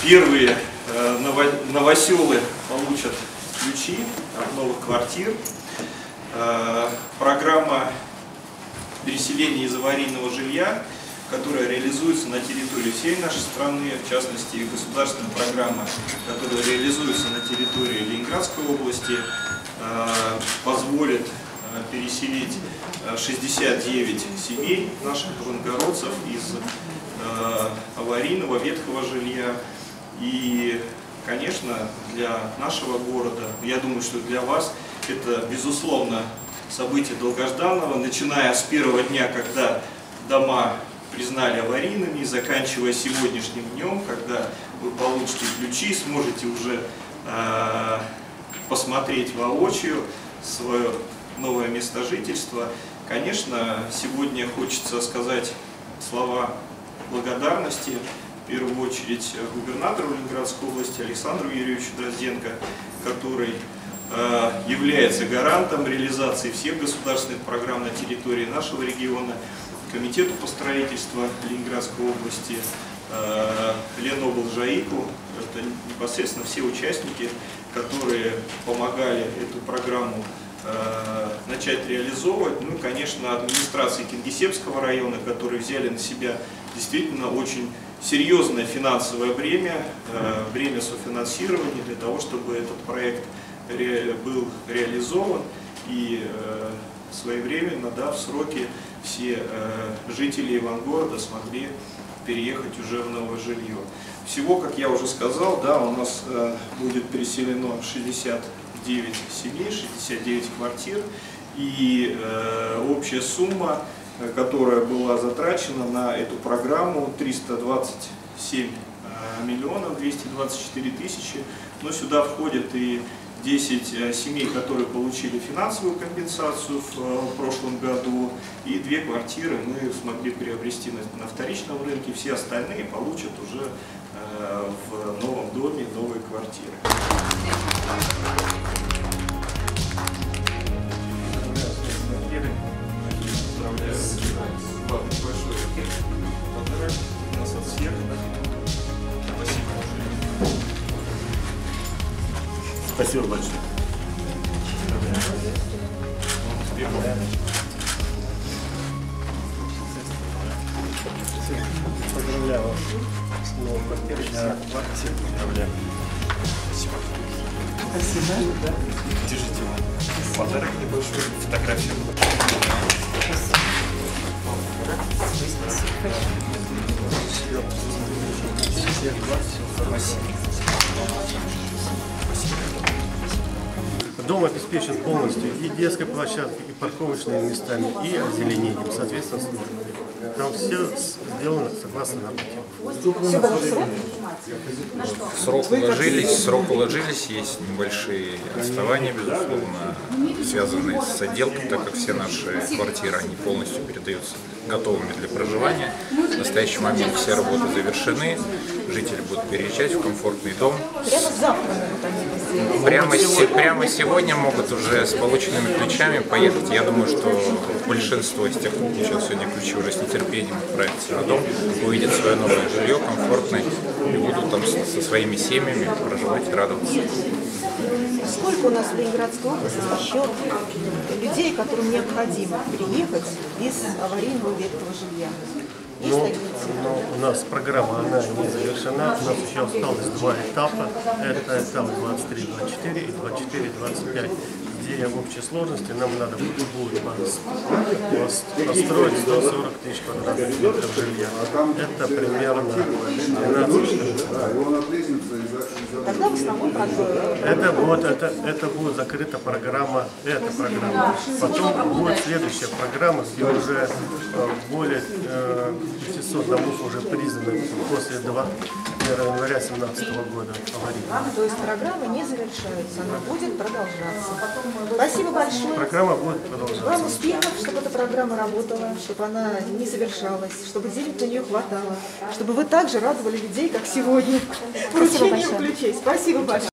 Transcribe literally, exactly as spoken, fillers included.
Первые новоселы получат ключи от новых квартир. Программа переселения из аварийного жилья, которая реализуется на территории всей нашей страны, в частности, государственная программа, которая реализуется на территории Ленинградской области, позволит переселить шестьдесят девять семей наших новгородцев из аварийного ветхого жилья. И, конечно, для нашего города, я думаю, что для вас это, безусловно, событие долгожданного, начиная с первого дня, когда дома признали аварийными, заканчивая сегодняшним днем, когда вы получите ключи, сможете уже э, посмотреть воочию свое новое место жительства. Конечно, сегодня хочется сказать слова благодарности, в первую очередь, губернатору Ленинградской области Александру Юрьевичу Дрозденко, который э, является гарантом реализации всех государственных программ на территории нашего региона, Комитету по строительству Ленинградской области, э, Леноблжаику. Это непосредственно все участники, которые помогали эту программу э, начать реализовывать. Ну и, конечно, администрации Кингисеппского района, которые взяли на себя действительно очень серьезное финансовое бремя, э, бремя софинансирования для того, чтобы этот проект ре, был реализован и э, своевременно, да, в сроки все э, жители Ивангорода смогли переехать уже в новое жилье. Всего, как я уже сказал, да, у нас э, будет переселено шестьдесят девять семей, шестьдесят девять квартир, и э, общая сумма, которая была затрачена на эту программу, триста двадцать семь миллионов двести двадцать четыре тысячи, но сюда входят и десять семей, которые получили финансовую компенсацию в прошлом году, и две квартиры мы смогли приобрести на вторичном рынке, все остальные получат уже в новом доме новые квартиры. Спасибо большое. Поздравляю вас с новой квартирой. Всех поздравляю. Спасибо. Спасибо. Держите вам подарок небольшой, фотографию. Спасибо. Дом обеспечен полностью и детской площадкой, и парковочными местами, и озеленением, соответственно, службой. Там все сделано согласно нормативам. В срок уложились, в срок уложились, есть небольшие отставания, безусловно, связанные с отделкой, так как все наши квартиры, они полностью передаются готовыми для проживания. В настоящий момент все работы завершены, жители будут переезжать в комфортный дом. Прямо завтра могут они Прямо, прямо сегодня могут уже с полученными ключами поехать. Я думаю, что большинство из тех, кто получил сегодня ключи, уже с нетерпением отправятся на дом, увидят свое новое жилье, комфортное, и будут там со своими семьями проживать и радоваться. Сколько у нас в Ленинградской области еще людей, которым необходимо переехать из аварийного ветхого жилья? Но, но у нас программа она не завершена, у нас еще осталось два этапа. Это этап двадцать три двадцать четыре и двадцать четыре двадцать пять, где в общей сложности нам надо будет построить сто сорок тысяч квадратных метров жилья. Это примерно двенадцать. Тогда в основном это будет, это, это будет закрыта программа, эта программа. Потом будет следующая программа, где уже более пятисот домов уже признаны после первого января две тысячи семнадцатого года аварийными. То есть программа не завершается, она будет продолжаться. Спасибо большое. Программа будет продолжаться. Вам успехов, чтобы эта программа работала, чтобы она не завершалась, чтобы денег на нее хватало, чтобы вы также радовали людей, как сегодня, вручением ключей. Спасибо большое.